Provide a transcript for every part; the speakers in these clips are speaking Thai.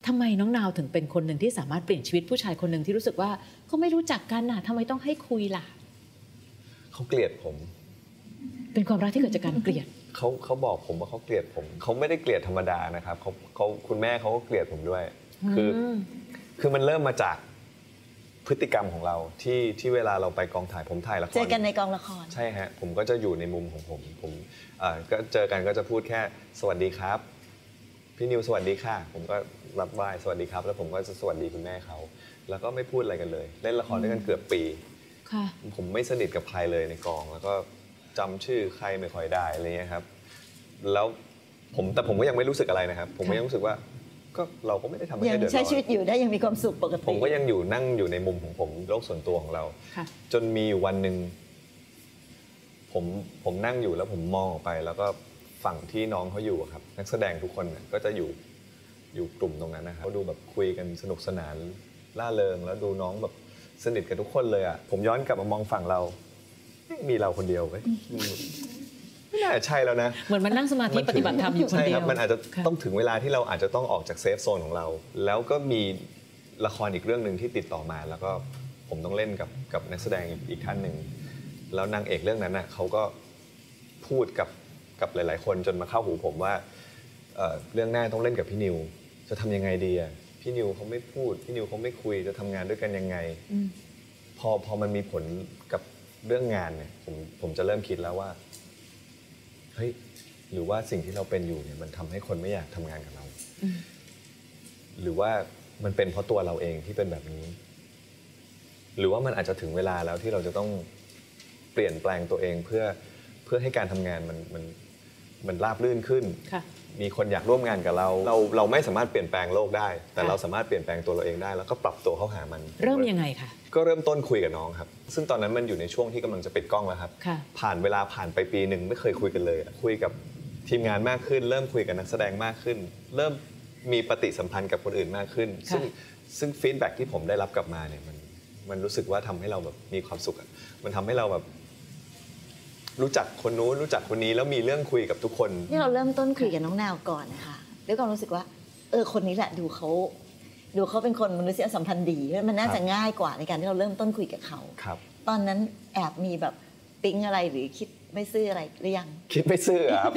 ทำไมน้องนาวถึงเป็นคนหนึ่งที่สามารถเปลี่ยนชีวิตผู้ชายคนหนึ่งที่รู้สึกว่าเขาไม่รู้จักกันน่ะทำไมต้องให้คุยล่ะเขาเกลียดผมเป็นความรักที่เกิดจากการเกลียดเขาบอกผมว่าเขาเกลียดผมเขาไม่ได้เกลียดธรรมดานะครับเขาคุณแม่เขาก็เกลียดผมด้วยคือมันเริ่มมาจากพฤติกรรมของเราที่เวลาเราไปกองถ่ายผมถ่ายละครเจอกันในกองละครใช่ฮะผมก็จะอยู่ในมุมของผมก็เจอกันก็จะพูดแค่สวัสดีครับพี่นิวสวัสดีค่ะผมก็รับไหว้สวัสดีครับแล้วผมก็จะสวัสดีคุณแม่เขาแล้วก็ไม่พูดอะไรกันเลยเล่นละครด้วยกันเกือบปีผมไม่สนิทกับใครเลยในกองแล้วก็จำชื่อใครไม่ค่อยได้อะไรเงี้ยครับแล้วแต่ผมก็ยังไม่รู้สึกอะไรนะครับผมก็ยังรู้สึกว่าก็เราก็ไม่ได้ทำให้เดือดร้อนยังใช้ชีวิตอยู่ได้ยังมีความสุขปกติผมก็ยังนั่งอยู่ในมุมของผมโลกส่วนตัวของเราจนมีอยู่วันหนึ่งผมนั่งอยู่แล้วผมมองออกไปแล้วก็ฝั่งที่น้องเขาอยู่ครับนักแสดงทุกคนก็จะอยู่กลุ่มตรงนั้นนะครับเขาดูแบบคุยกันสนุกสนานล่าเริงแล้วดูน้องแบบสนิทกับทุกคนเลยอ่ะผมย้อนกลับมามองฝั่งเรามีเราคนเดียวไหมไม่น่าใช่แล้วนะเหมือนมันนั่งสมาธิปฏิบัติธรรมอยู่คนเดียวมันอาจจะต้องถึงเวลาที่เราอาจจะต้องออกจากเซฟโซนของเราแล้วก็มีละครอีกเรื่องนึงที่ติดต่อมาแล้วก็ผมต้องเล่นกับนักแสดงอีกท่านหนึ่งแล้วนางเอกเรื่องนั้นน่ะเขาก็พูดกับหลายๆคนจนมาเข้าหูผมว่าเรื่องหน้าต้องเล่นกับพี่นิวจะทำยังไงดีอ่ะพี่นิวเขาไม่พูดพี่นิวเขาไม่คุยจะทำงานด้วยกันยังไงพอมันมีผลกับเรื่องงานเนี่ยผมจะเริ่มคิดแล้วว่าเฮ้ยหรือว่าสิ่งที่เราเป็นอยู่เนี่ยมันทำให้คนไม่อยากทำงานกับเราหรือว่ามันเป็นเพราะตัวเราเองที่เป็นแบบนี้หรือว่ามันอาจจะถึงเวลาแล้วที่เราจะต้องเปลี่ยนแปลงตัวเองเพื่อให้การทำงานมันราบรื่นขึ้นมีคนอยากร่วมงานกับเราไม่สามารถเปลี่ยนแปลงโลกได้แต่เราสามารถเปลี่ยนแปลงตัวเราเองได้แล้วก็ปรับตัวเข้าหามันเริ่มยังไงคะก็เริ่มต้นคุยกับน้องครับซึ่งตอนนั้นมันอยู่ในช่วงที่กำลังจะปิดกล้องแล้วครับผ่านเวลาผ่านไปปีหนึ่งไม่เคยคุยกันเลยคุยกับทีมงานมากขึ้นเริ่มคุยกับนักแสดงมากขึ้นเริ่มมีปฏิสัมพันธ์กับคนอื่นมากขึ้นซึ่งฟีดแบ็กที่ผมได้รับกลับมาเนี่ยมันรู้สึกว่าทำให้เราแบบมีความสุขมันทำให้เราแบบรู้จักคนนู้นรู้จักคนนี้แล้วมีเรื่องคุยกับทุกคนนี่เราเริ่มต้นคุยกับน้องนาวก่อนนะคะด้วยความรู้สึกว่าคนนี้แหละดูเขาเป็นคนมนุษยสัมพันธ์ดีมันน่าจะง่ายกว่าในการที่เราเริ่มต้นคุยกับเขาตอนนั้นแอบมีแบบปิ๊งอะไรหรือคิดไม่ซื่ออะไรหรือยังคิดไม่ซื่อครับ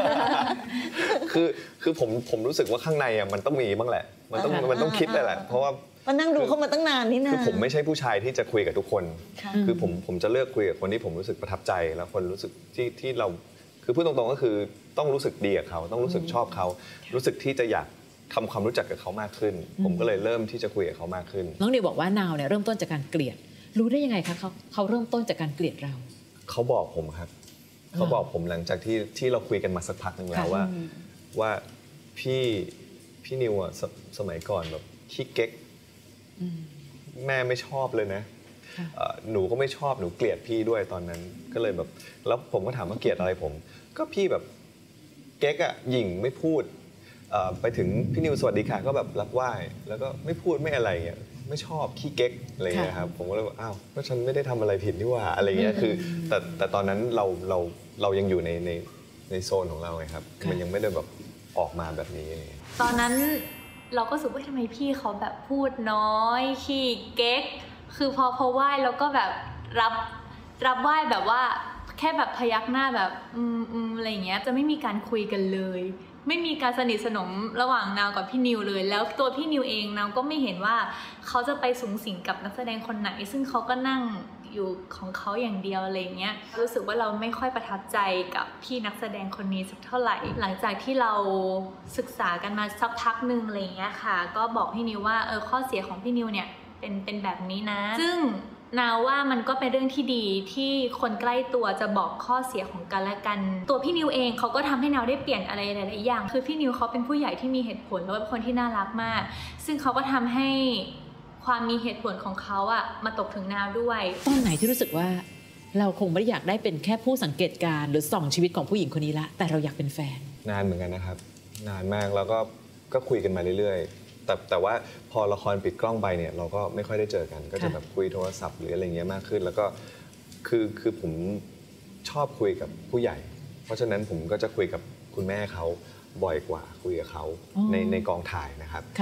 คือผมรู้สึกว่าข้างในมันต้องมีบ้างแหละมันต้องคิดแหละเพราะว่ามันนั่งดูเขามาตั้งนานนี่นะคือผมไม่ใช่ผู้ชายที่จะคุยกับทุกคนคือผมจะเลือกคุยกับคนที่ผมรู้สึกประทับใจแล้วคนรู้สึกที่เราคือพูดตรงๆก็คือต้องรู้สึกดีกับเขาต้องรู้สึกชอบเขารู้สึกที่จะอยากทำความรู้จักกับเขามากขึ้นผมก็เลยเริ่มที่จะคุยกับเขามากขึ้นน้องนิวบอกว่านาวเนี่ยเริ่มต้นจากการเกลียดรู้ได้ยังไงคะเขาเริ่มต้นจากการเกลียดเราเขาบอกผมครับเขาบอกผมหลังจากที่เราคุยกันมาสักพักนึงแล้วว่าพี่นิวอ่ะสมัยก่อนแบบขี้เก๊กแม่ไม่ชอบเลยนะหนูก็ไม่ชอบหนูเกลียดพี่ด้วยตอนนั้นก็เลยแบบแล้วผมก็ถามว่าเกลียดอะไรผมก็พี่แบบเก๊กอ่ะหยิ่งไม่พูดไปถึงพี่นิวสวัสดีค่ะก็แบบรับไหว้แล้วก็ไม่พูดไม่อะไรเงี้ยไม่ชอบขี้เก๊กอะไรเงี้ยครับผมก็เลยว่าอ้าวก็ฉันไม่ได้ทำอะไรผิดนี่หว่าอะไรเงี้ยคือแต่ตอนนั้นเรายังอยู่ในโซนของเราไงครับมันยังไม่ได้แบบออกมาแบบนี้ตอนนั้นเราก็รู้สึกว่าทำไมพี่เขาแบบพูดน้อยขี้เก๊กคือพอไหว้แล้วก็แบบรับไหว้แบบว่าแค่แบบพยักหน้าแบบอะไรเงี้ยจะไม่มีการคุยกันเลยไม่มีการสนิทสนมระหว่างนาวกับพี่นิวเลยแล้วตัวพี่นิวเองนาวก็ไม่เห็นว่าเขาจะไปสุงสิงกับนักแสดงคนไหนซึ่งเขาก็นั่งอยู่ของเขาอย่างเดียวอะไรเงี้ยรู้สึกว่าเราไม่ค่อยประทับใจกับพี่นักแสดงคนนี้สักเท่าไหร่หลังจากที่เราศึกษากันมาสักพักหนึ่งอะไรเงี้ยค่ะก็บอกพี่นิวว่าข้อเสียของพี่นิวเนี่ยเป็นแบบนี้นะซึ่งนาวว่ามันก็เป็นเรื่องที่ดีที่คนใกล้ตัวจะบอกข้อเสียของกันและกันตัวพี่นิวเองเขาก็ทำให้นาวได้เปลี่ยนอะไรหลายๆอย่างคือพี่นิวเขาเป็นผู้ใหญ่ที่มีเหตุผลแล้วเป็นคนที่น่ารักมากซึ่งเขาก็ทำให้ความมีเหตุผลของเขาอะมาตกถึงนาวด้วยตอนไหนที่รู้สึกว่าเราคงไม่ได้อยากได้เป็นแค่ผู้สังเกตการหรือส่องชีวิตของผู้หญิงคนนี้ละแต่เราอยากเป็นแฟนนานเหมือนกันนะครับนานมากแล้วก็คุยกันมาเรื่อยๆแต่ว่าพอละครปิดกล้องไปเนี่ยเราก็ไม่ค่อยได้เจอกันก็จะแบบคุยโทรศัพท์หรืออะไรเงี้ยมากขึ้นแล้วก็คือผมชอบคุยกับผู้ใหญ่เพราะฉะนั้นผมก็จะคุยกับคุณแม่เขาบ่อยกว่าคุยกับเขาในกองถ่ายนะครับ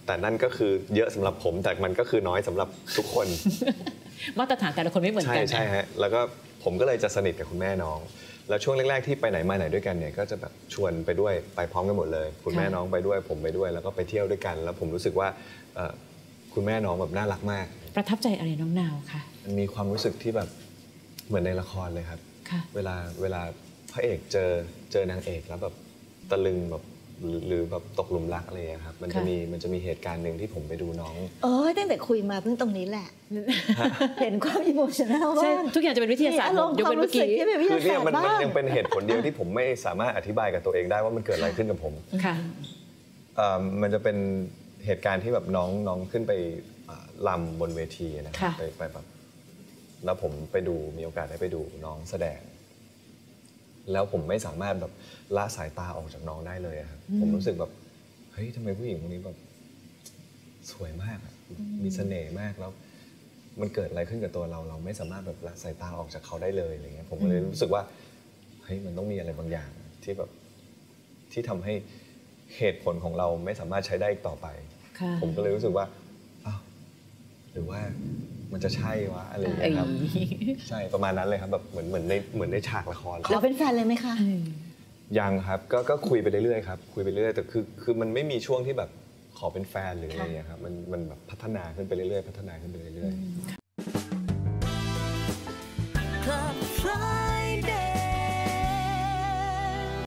แต่นั่นก็คือเยอะสำหรับผมแต่มันก็คือน้อยสำหรับทุกคนมาตรฐานแต่ละคนไม่เหมือนกันใช่ฮะแล้วก็ผมก็เลยจะสนิทกับคุณแม่น้องแล้วช่วงแรกๆที่ไปไหนมาไหนด้วยกันเนี่ยก็จะแบบชวนไปด้วยไปพร้อมกันหมดเลยคุณแม่น้องไปด้วยผมไปด้วยแล้วก็ไปเที่ยวด้วยกันแล้วผมรู้สึกว่าคุณแม่น้องแบบน่ารักมากประทับใจอะไรน้องนาวคะมันมีความรู้สึกที่แบบเหมือนในละครเลยครับเวลาพระเอกเจอนางเอกแล้วแบบตะลึงแบบหรือแบบตกหลุมรักอะไรอย่างเงี้ยครับมันจะมีเหตุการณ์หนึ่งที่ผมไปดูน้องตั้งแต่คุยมาเพิ่งตรงนี้แหละ เห็นความอิโมชันแนลว่าทุกอย่างจะเป็นวิทยาศาสตร์ยกเว้นเมื่อกี้คือเนี่ยมันยังเป็นเหตุผลเดียวที่ผมไม่สามารถอธิบายกับตัวเองได้ว่ามันเกิดอะไรขึ้นกับผมมันจะเป็นเหตุการณ์ที่แบบน้องขึ้นไปรำบนเวทีนะครับไปแบบแล้วผมไปดูมีโอกาสได้ไปดูน้องแสดงแล้วผมไม่สามารถแบบละสายตาออกจากน้องได้เลยครับผมรู้สึกแบบเฮ้ยทำไมผู้หญิงคนนี้แบบสวยมากมีเสน่ห์มากแล้วมันเกิดอะไรขึ้นกับตัวเราไม่สามารถแบบละสายตาออกจากเขาได้เลยอะไรเงี้ยผมก็เลยรู้สึกว่าเฮ้ยมันต้องมีอะไรบางอย่างที่แบบที่ทำให้เหตุผลของเราไม่สามารถใช้ได้อีกต่อไปผมก็เลยรู้สึกว่าอ้าวหรือว่ามันจะใช่วะอะไรอย่างเงี้ยครับใช่ประมาณนั้นเลยครับแบบเหมือนในฉากละครเราเป็นแฟนเลยไหมคะยังครับก็คุยไปเรื่อยๆครับคุยไปเรื่อยแต่คือมันไม่มีช่วงที่แบบขอเป็นแฟนหรืออะไรอย่างเงี้ยครับมันแบบพัฒนาขึ้นไปเรื่อยๆพัฒนาขึ้นไปเรื่อยๆ